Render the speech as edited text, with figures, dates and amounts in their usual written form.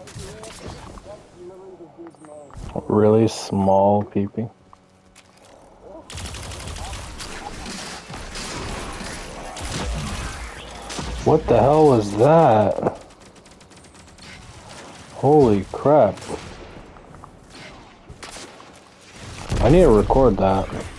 Really small peepee. What the hell was that? Holy crap. I need to record that.